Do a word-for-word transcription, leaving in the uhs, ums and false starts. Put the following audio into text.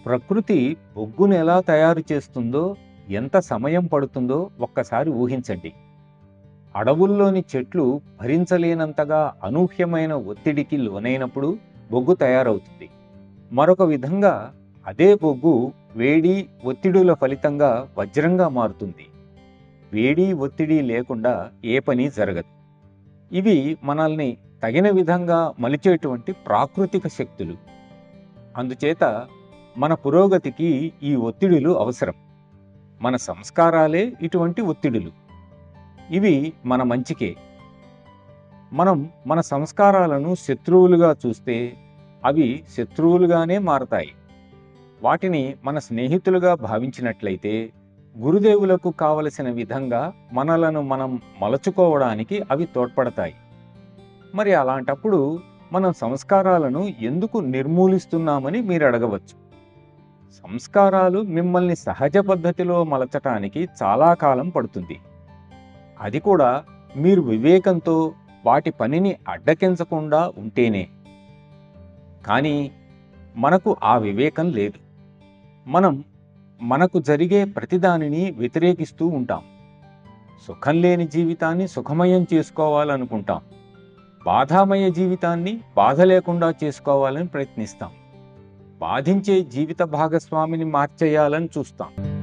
ప్రకృతి బొగ్గును ఎలా తయారు చేస్తుందో, ఎంత సమయం పడుతుందో ఒక్కసారి ఊహించండి. అడవుల్లోని చెట్లు భరించలేనంతగా అనూహ్యమైన ఒత్తిడికి లోనైనప్పుడు బొగ్గు తయారవుతుంది. మరొక విధంగా అదే బొగ్గు వేడి, ఒత్తిడుల ఫలితంగా వజ్రంగా మారుతుంది. వేడి, ఒత్తిడి లేకుండా ఏ పని జరగదు. ఇవి మనల్ని తగిన విధంగా మలిచేటువంటి ప్రాకృతిక శక్తులు. అందుచేత మన పురోగతికి ఈ ఒత్తిడులు అవసరం. మన సంస్కారాలే ఇటువంటి ఒత్తిడులు. ఇవి మన మంచికే. మనం మన సంస్కారాలను శత్రువులుగా చూస్తే అవి శత్రువులుగానే మారతాయి. వాటిని మన స్నేహితులుగా భావించినట్లయితే గురుదేవులకు కావలసిన విధంగా మనలను మనం మలచుకోవడానికి అవి తోడ్పడతాయి. మరి అలాంటప్పుడు మనం సంస్కారాలను ఎందుకు నిర్మూలిస్తున్నామని మీరు అడగవచ్చు. సంస్కారాలు మిమ్మల్ని సహజ పద్ధతిలో మలచటానికి చాలా కాలం పడుతుంది. అది కూడా మీరు వివేకంతో వాటి పనిని అడ్డకించకుండా ఉంటేనే. కానీ మనకు ఆ వివేకం లేదు. మనం మనకు జరిగే ప్రతిదానిని వ్యతిరేకిస్తూ ఉంటాం. సుఖం లేని జీవితాన్ని సుఖమయం చేసుకోవాలనుకుంటాం. బాధామయ జీవితాన్ని బాధ లేకుండా చేసుకోవాలని ప్రయత్నిస్తాం. బాధించే జీవిత భాగస్వామిని మార్చేయాలని చూస్తాం.